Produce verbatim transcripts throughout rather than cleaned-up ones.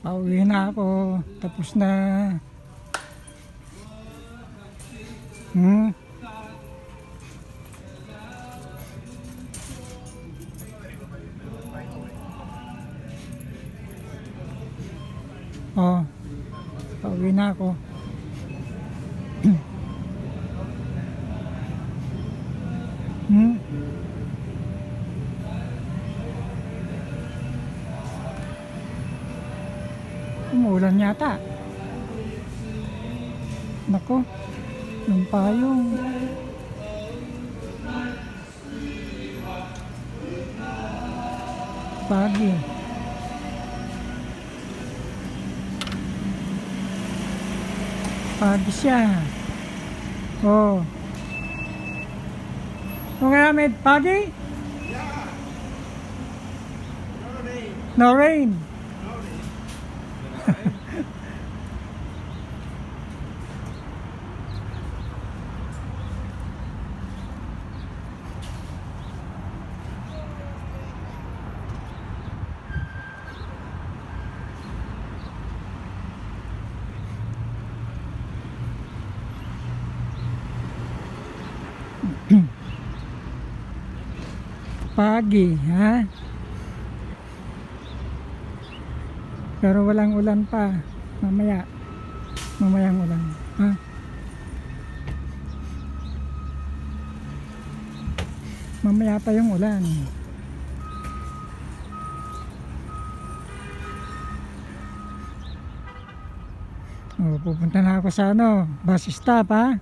Pauwi na ako. Tapos na. Hmm. Oh. Pauwi na ako. Hmm. Umuulan yata. Nako, yung payong. Pagi. Pagi siya. Oh. Okay, Ahmed, pagi? No rain. Pagi, ha? Pero walang ulan pa. Mamaya. Mamayang ulan, ha? Mamaya pa yung ulan. Oh, pupunta na ako sa ano, bus stop, ha?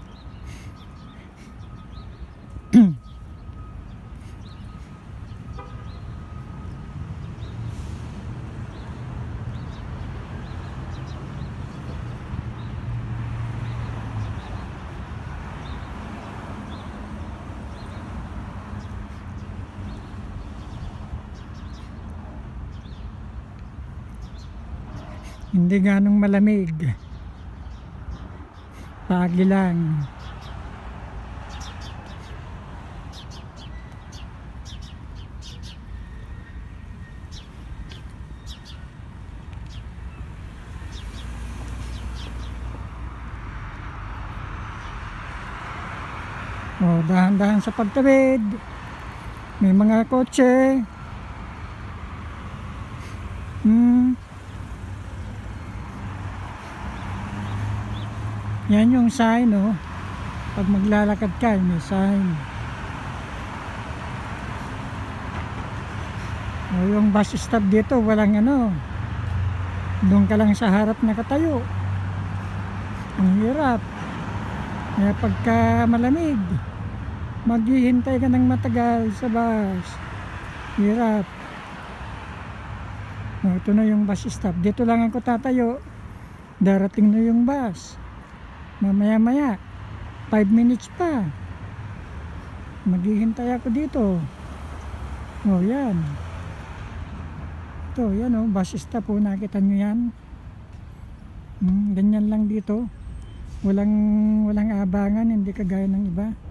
Hindi ganong malamig. Pagi lang. Oh, dahan-dahan sa pagtawid. May mga kotse. Hmm. Yan yung sign, oh. Pag maglalakad ka, may sign. Oh, yung bus stop dito, walang ano. Doon ka lang sa harap nakatayo. Ang hirap. Kaya pagka malamig, maghihintay ka ng matagal sa bus. Hirap. Oh, ito na yung bus stop. Dito lang ako tatayo. Darating na yung bus. Mamaya maya five minutes pa maghihintay ako dito. Oh, yan. Ito, yan, oh, bus stop, oh, nakita nyo yan. Hmm, ganyan lang dito. Walang walang abangan, hindi kagaya ng iba.